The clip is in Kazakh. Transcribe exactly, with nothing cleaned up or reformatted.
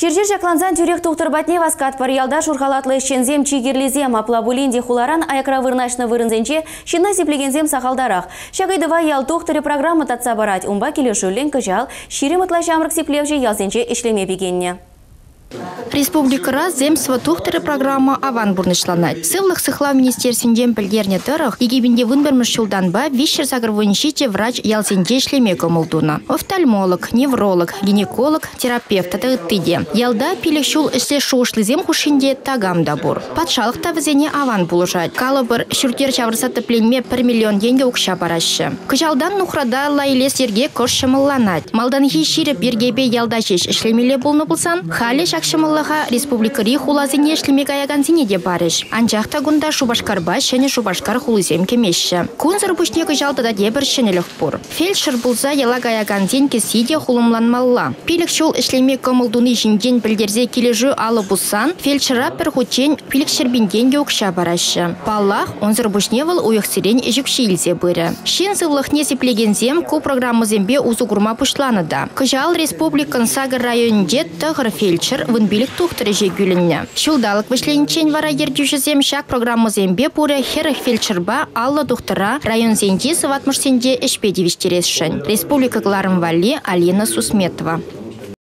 Чиржер жакланзан тюрек тухтырбатне васкат париялда шурхалатлы шензем чигерлизем аплабулинде хуларан аякра вырнашны вырынзенче шинна сиплегензем сахалдарах. Шагайдыва ял тухтыры программа татса барать. Умба келешулен кыжал ширимытла шамрык сиплевже ялсенче ишлеме бегенне. Республика земство тухтыры программа аван бурнышланать. Сывлых сыхла министерственден пілдерне тырых, егебінде вынберміш шулданба вишер сагрвыншиче врач ялсенче ишлеме көмылдуна. Офтальмолог, невролог, гинеколог, терапевт тыгыттыде. Ялда пилік шул ішле шуышлызем хушинде тагам дабур. Патшалық тавызене аван булышать. Калыбыр шүртер чавырсаты пленме бір миллион денге укша барашы. Кыжалдан нухрада лайлес ерге кош шымылланать. Малданхи ширіп ергебе ялда шеш ишлемеле болны булсан, халі шакшымыллаға республикари хулазыне ишлеме гаягансине де барыш. Анчақта гунда шубашкарба шәне шубашкар хулызем кемешші. Кунзыр пүшне кыжалтыда дебір шенелік бұр. Фельдшер булса яла гаягансен кесиде хулымланмалла. Пилік шул ишлеме көмылдуны жинден білдерзе кележу алы бұсан, фельдшера бір хучен пилік шербенден еукша барашы. Паллах онзыр пүшневыл уйықсерен жүкші илзе бұры. Шен сывлықне сеплегензем ку программы зембе узу гурма пұшланыда. Кыжал республикан Сагыр районінде тығыр фельдшер вынбилік тухтыры жегюлінне. Шулдалық вышленчен вара ердюшізем шак программы зембе пуры херых фельдшерба алла тухтыра район зенде сыватмыш сенде ішпедевіштересшін. Республика Гларым Вали Алина Сусметова.